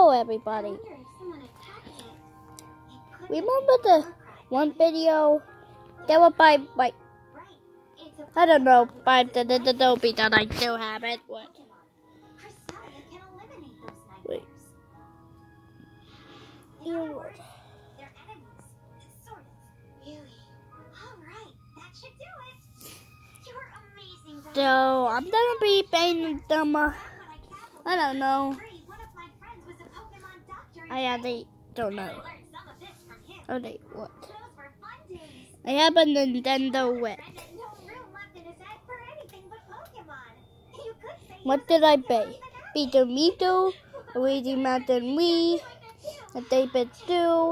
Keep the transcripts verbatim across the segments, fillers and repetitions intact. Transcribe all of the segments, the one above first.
Hello everybody. Remember the one video that was by, by I don't know, by the, the, the Adobe that I still have it. What? Wait. You. So I'm gonna be painting them. Uh, I don't know. I actually don't know. Oh, they what? I have a Nintendo Wii. What did I pay? Peter Mito, Luigi Mountain Wii, a David Stew,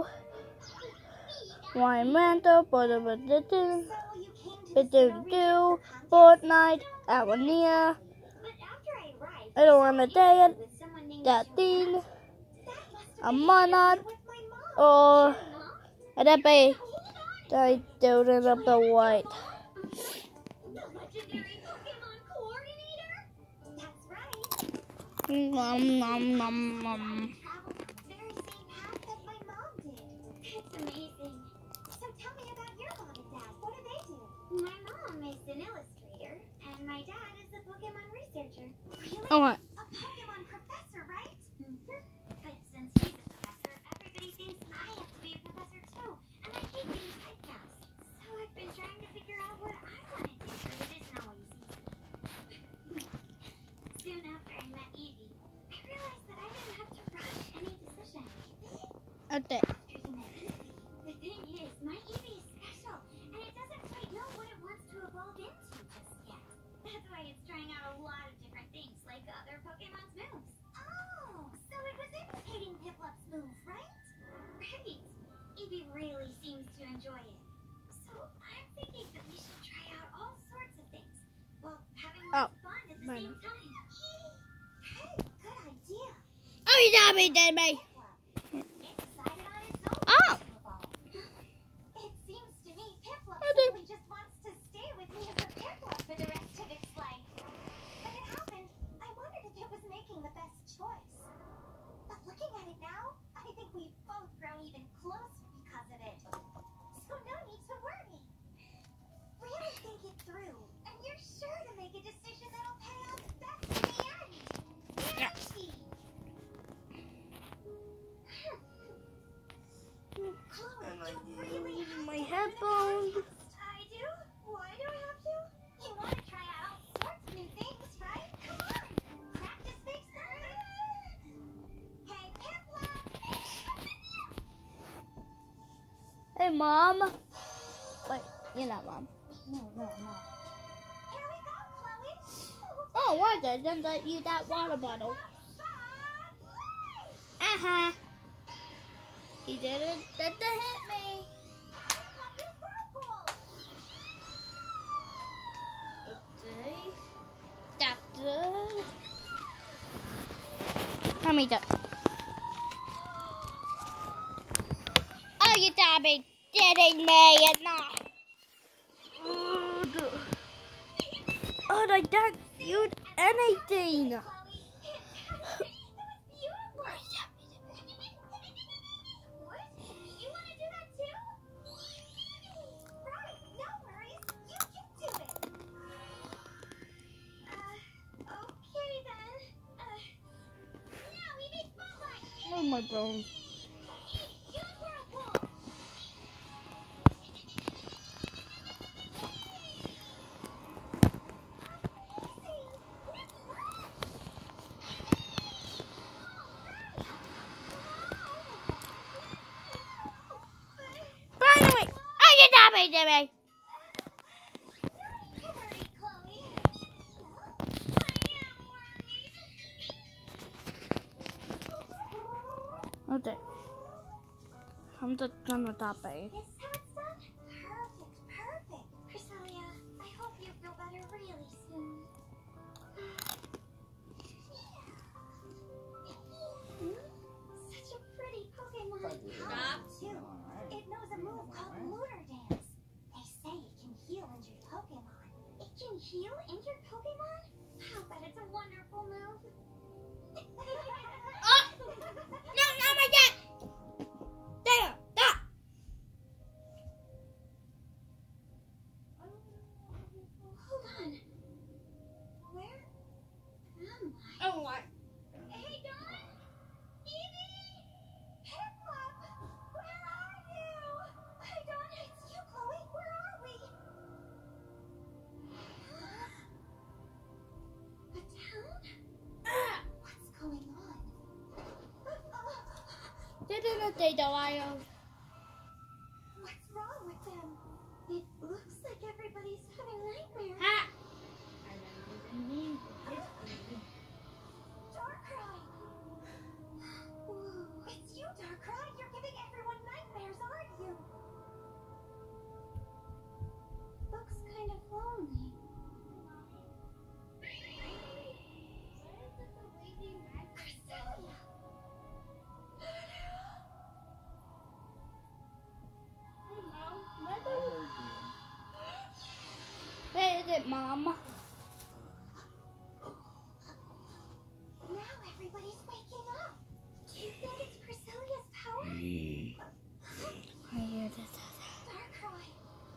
Wine Mantle, Butter Butter Bitter Dew, Fortnite, Awania. I don't want to say it. That thing, a monad, or a bay. I don't know the white. Nom nom nom nom. An illustrator, and my dad is a Pokemon researcher. Really? Oh, what? A Pokemon professor, right? Mm-hmm. But since he's a professor, everybody thinks I have to be a professor too. And I hate being typecast. So I've been trying to figure out what I want to do, but it isn't always easy. Soon after I met Evie, I realized that I didn't have to rush any decision. Okay. The thing is, my Evie is special, and it doesn't quite know what it wants to evolve into just yet. That's why it's trying out a lot of different things, like other Pokemon's moves. Oh, so it was imitating Piplup's move, right? Right. Evie really seems to enjoy it. So I'm thinking that we should try out all sorts of things, while having lots of fun at the right. same time. Hey, good idea. Oh, you got me, did me. Oh. It seems to me Piplup simply just wants to stay with me as a Piplup for the rest of its life. When it happened, I wondered if it was making the best choice. But looking at it now, I think we've both grown even closer because of it. So no need to worry. Really think it through, and you're sure to make a decision that'll pay off best in the end. Guaranteed. My headphones. I do? Why do I have to? You want to try out all sorts of new things, right? Come on! Practice makes perfect! Hey, Piplup! Hey, Mom. Wait, you're not Mom. No, no, no. Here we go, Chloe! Oh, why didn't I use that water bottle? Uh-huh. He didn't get to hit me. Okay. That's good. Let me do. Oh, you thought me kidding me and not. Oh, I didn't use anything. Oh my God. Finally! Oh, you got me, Jimmy! Okay. I'm just gonna stop it. Is how it's done? Perfect, perfect. Cresselia, I hope you feel better really soon. Such a pretty Pokemon. Stop. Too. It knows a move called Lunar Dance. They say it can heal injured Pokemon. It can heal injured Pokemon? I'll bet it's a wonderful move. gonna take the lion. What's wrong with them? It looks like everybody's having nightmares. Ha! Darkrai! Ooh, it's you, Darkrai! You're giving everyone nightmares, aren't you? Looks kind of lonely. Cresselia! Where is it, Mom? Now everybody's waking up. Do you think it's Cresselia's power? I hear this. Darkrai!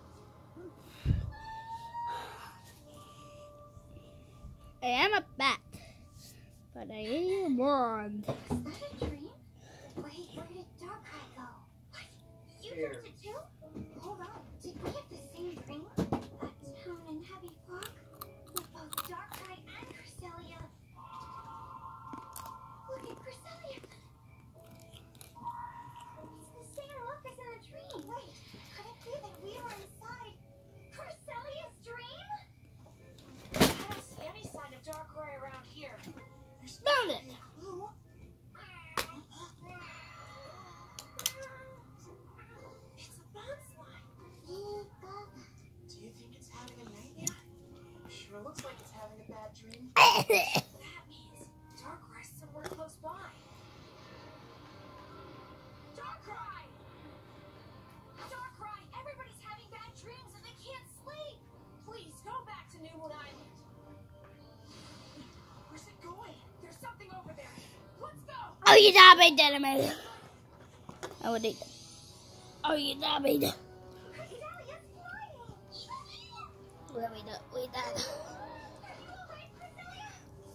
I am a bat, but I am one. Is that a dream? Wait, where did Darkrai go? What? You dreamt it too? Hold on. Did we have the same dream? That town in Heavy Fog? With both Darkrai and Cresselia. Look at Cresselia. It's the same look as in the dream. Wait, could it be that we were inside Cresselia's dream? I don't see any sign of Darkrai around here. Found it. Who? It's a bonsai. Do Do you think it's having a nightmare? Sure looks like it's having a bad dream. Oh, That means Darkrai's somewhere close by. Darkrai! Darkrai! Everybody's having bad dreams and they can't sleep. Please go back to Newwood Island. Where's it going? There's something over there. Let's go. oh, you died, damn it. I would eat. Oh, you died. Cresselia's flying! Let me do. We died. Are you alright, Cresselia?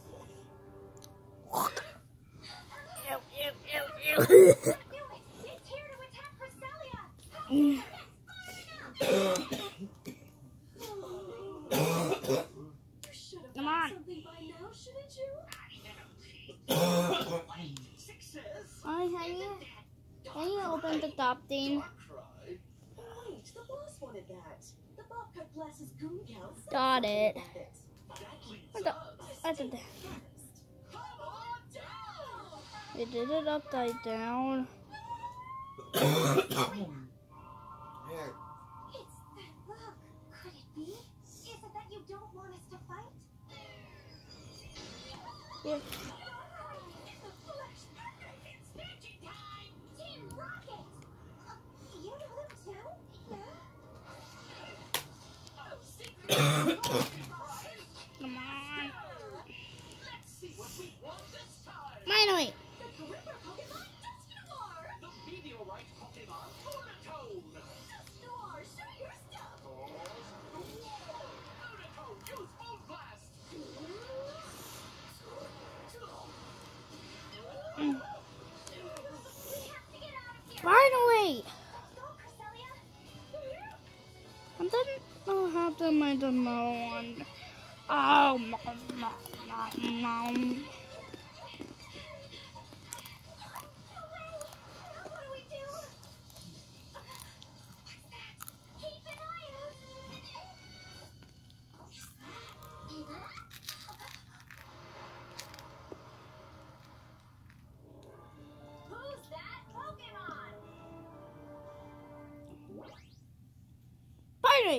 Ew, ew, ew, I knew it! It's here to attack Cresselia! ew. You should have Come done on. something by now, shouldn't you? Oh, can you, can you open the top thing? Wait, the boss wanted that. The Bobcat Bless's goon count said Got something it. about it. What the? I did that. Come on down! We did it upside down. It's that look. Could it be? Is it that you don't want us to fight? Yeah. Team Rocket! Uh, you know them too? Yeah? Come on. Let's see what we want this time. Finally. The Grimmer Pokemon Dusknoir! The Meteorite Pokemon Lunatone! Dusknoir, show your stuff! Lunatone, use Moon Blast! Mm. We have to get out of here! Finally. Go, Cresselia! I didn't know how to make the one. Oh, no, no, no, no. What do we do? What's that? Keep an eye out! Who's that Pokemon? Finally.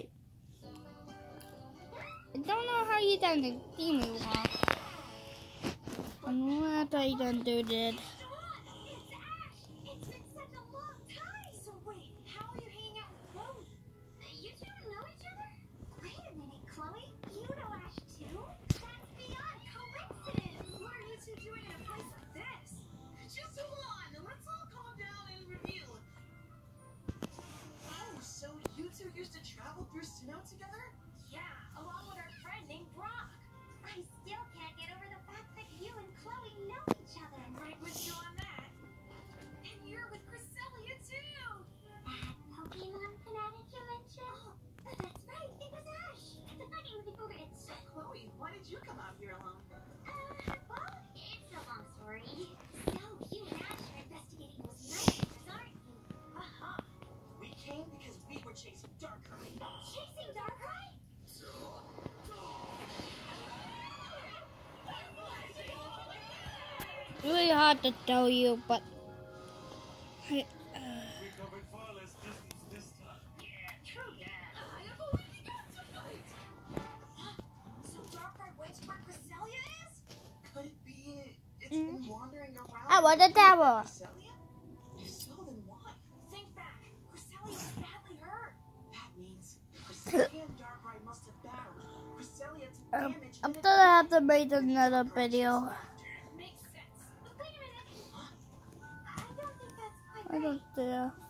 I don't know how you done the thing you want. I know how you done do that. It's Ash! It's been such a long time! So wait, how are you hanging out with Chloe? You two know each other? Wait a minute, Chloe. You know Ash too? That's beyond coincidence! What are you two doing in a place like this? Just hold on, let's all calm down and review. Oh, so you two used to travel through Sinnoh together? Yeah, along with our friend named Brock. I still can't get over the fact that you and Chloe know each other. Right with your really hard to tell you, but I, uh, We covered far less distance this time. Yeah, true that. I have already got tonight. So Darkrai waits where Cresselia is? Could it be it? It's Mm. been wandering around. I want the tower. Cresselia? If so, then why? Think back. Cresselia was badly hurt. That means Cresselia and Darkrai must have battled. Cresselia took um, damage. I'm and it gonna have to make another video. Makes sense. But wait a minute. I don't think that's quite I right. don't dare.